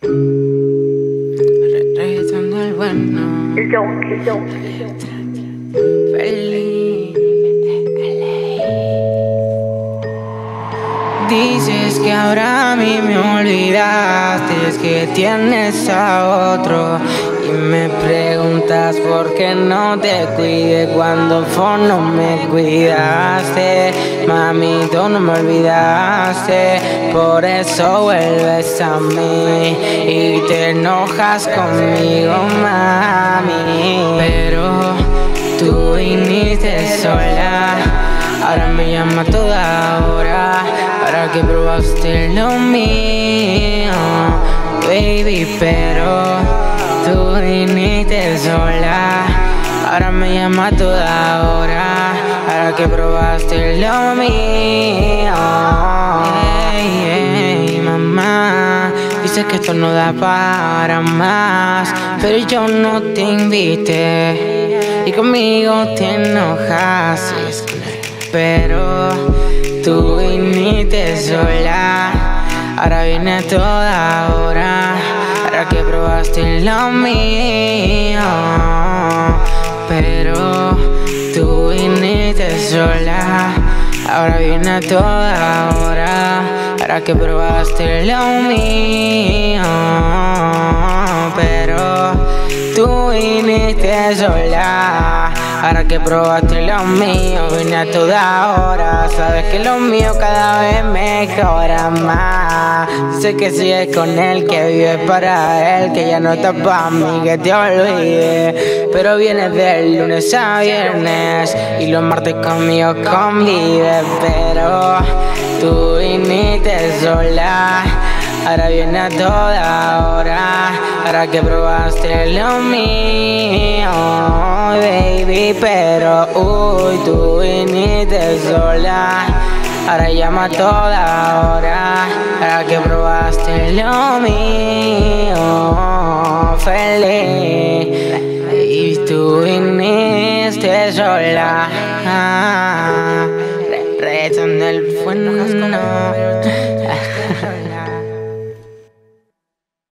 Regresando al bueno. Feliz. Dices que ahora a mí me olvidaste, es que tienes a otro. Y me preguntas por qué no te cuide cuando vos no me cuidaste. Mami, tú no me olvidaste, por eso vuelves a mí y te enojas conmigo, mami. Pero tú viniste sola, ahora me llama toda hora, para que probaste lo mío, baby. Pero tú viniste sola, ahora me llama toda hora, para que probaste lo mío. Hey, mamá, dices que esto no da para más, pero yo no te invité y conmigo te enojas. Pero tú viniste sola, ahora viene toda hora, ahora que probaste lo mío. Pero tú viniste sola, ahora viene toda hora, ahora que probaste lo mío. Pero tú viniste sola, ahora que probaste lo mío, vine a toda hora. Sabes que lo mío cada vez mejora más. Sé que sigues con él, que vives para él, que ya no está para mí, que te olvide. Pero vienes del lunes a viernes y los martes conmigo convives. Pero tú viniste sola, ahora viene a toda hora, ahora que probaste lo mío, baby. Pero tú viniste sola, ahora llama a toda hora, ahora que probaste lo mío, feliz. Y tú viniste sola, regresando el bueno.